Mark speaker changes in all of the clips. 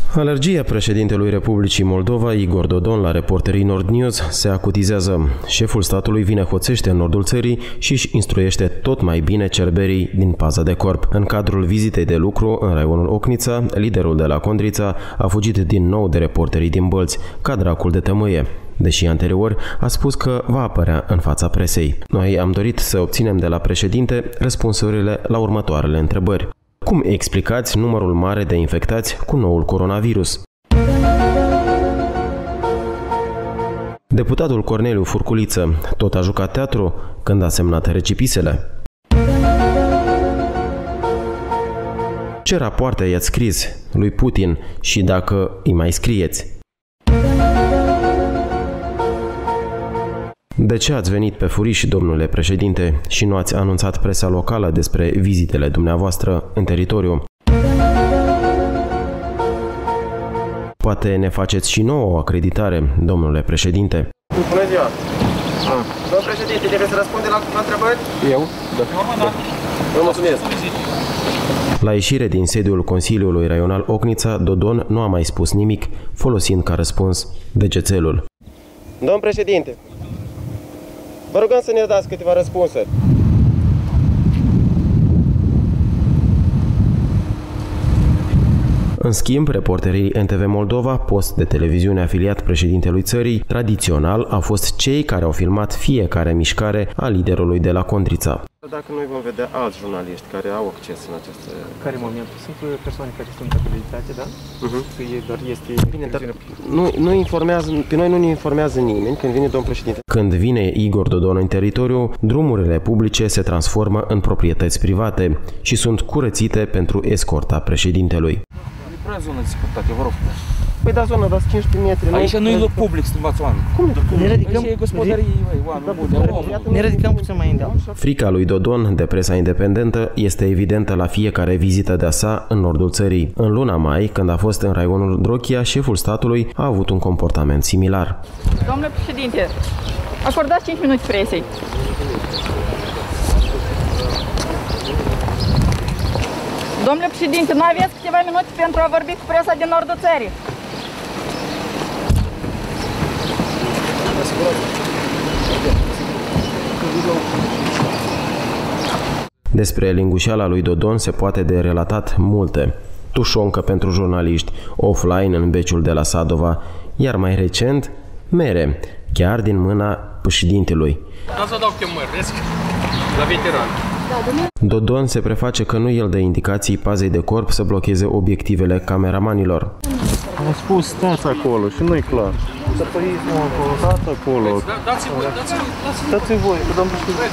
Speaker 1: Alergia președintelui Republicii Moldova, Igor Dodon, la Reporterii Nord News se acutizează. Șeful statului vine hoțește în nordul țării și își instruiește tot mai bine cerberii din paza de corp. În cadrul vizitei de lucru în raionul Ocnița, liderul de la Condrița a fugit din nou de reporterii din Bălți, ca dracul de tămâie. Deși anterior a spus că va apărea în fața presei. Noi am dorit să obținem de la președinte răspunsurile la următoarele întrebări. Cum explicați numărul mare de infectați cu noul coronavirus? Deputatul Corneliu Furculiță tot a jucat teatru când a semnat recipisele. Ce rapoarte i-ați scris lui Putin și dacă îi mai scrieți? De ce ați venit pe furiș, domnule președinte, și nu ați anunțat presa locală despre vizitele dumneavoastră în teritoriu? Poate ne faceți și nouă o acreditare, domnule președinte.
Speaker 2: Bună ziua! Domnul președinte, trebuie să răspunde la întrebări?
Speaker 3: Eu? Da.
Speaker 2: Vă mulțumesc!
Speaker 1: La ieșire din sediul Consiliului Raional Ocnița, Dodon nu a mai spus nimic, folosind ca răspuns degețelul.
Speaker 2: Domnul președinte, vă rugăm să ne dați câteva răspunsuri.
Speaker 1: În schimb, reporterii NTV Moldova, post de televiziune afiliat președintelui țării, tradițional au fost cei care au filmat fiecare mișcare a liderului de la Condrița.
Speaker 2: Dacă noi vom vedea alți jurnaliști care au acces în aceste...
Speaker 3: Care moment? Sunt persoane care sunt acreditate, da? Doar este...
Speaker 2: Bine, dar pe noi nu ne informează nimeni când vine domnul președinte.
Speaker 1: Când vine Igor Dodon în teritoriu, drumurile publice se transformă în proprietăți private și sunt curățite pentru escorta președintelui.
Speaker 3: Prea zonă de securitate, vă rog.
Speaker 2: Păi da, zona, dar 15 metri.
Speaker 3: Aici nu e loc public, stimați oameni.
Speaker 2: Cum?
Speaker 3: Ne ridicăm puțin mai îndeal.
Speaker 1: Frica lui Dodon de presa independentă este evidentă la fiecare vizită de-a sa în nordul țării. În luna mai, când a fost în raionul Drochia, șeful statului a avut un comportament similar.
Speaker 4: Domnule președinte, acordați 5 minute presei. Domnule președinte, nu aveți câteva minute pentru a vorbi cu presa din nordul țării?
Speaker 1: Despre lingușeala lui Dodon se poate de relatat multe. Tușoncă pentru jurnaliști, offline în beciul de la Sadova, iar mai recent, mere, chiar din mâna președintelui.
Speaker 3: La veteran.
Speaker 1: Dodon se preface că nu el dă indicații pazei de corp să blocheze obiectivele cameramanilor.
Speaker 2: Am spus, stați acolo și nu-i clar. Stați acolo. Dați-i voi, domnul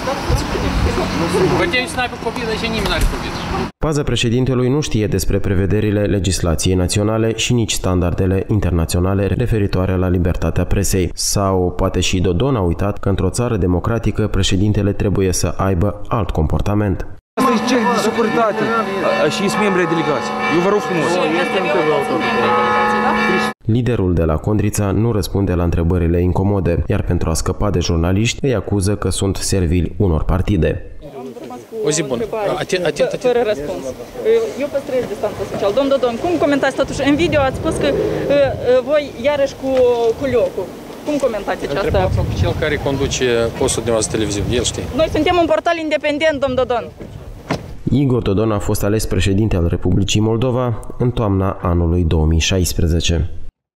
Speaker 2: președinte.
Speaker 1: Paza președintelui nu știe despre prevederile legislației naționale și nici standardele internaționale referitoare la libertatea presei. Sau poate și Dodon a uitat că într-o țară democratică președintele trebuie să aibă alt comportament.
Speaker 3: Asta e cel de securitate și sunt membri ai delegației. Eu vă rog frumos.
Speaker 1: Liderul de la Condrița nu răspunde la întrebările incomode, iar pentru a scăpa de jurnaliști îi acuză că sunt servili unor partide.
Speaker 3: O zi bună.
Speaker 4: Fără răspuns. Eu păstrez distanța socială. Domnul Dodon, cum comentați totuși? În video ați spus că voi iarăși cu Liocu. Cum comentați aceasta?
Speaker 5: Întrebați-o pe cel care conduce postul de noastră televiziune. El știe.
Speaker 4: Noi suntem un portal independent, domn Dodon.
Speaker 1: Igor Dodon a fost ales președinte al Republicii Moldova în toamna anului 2016.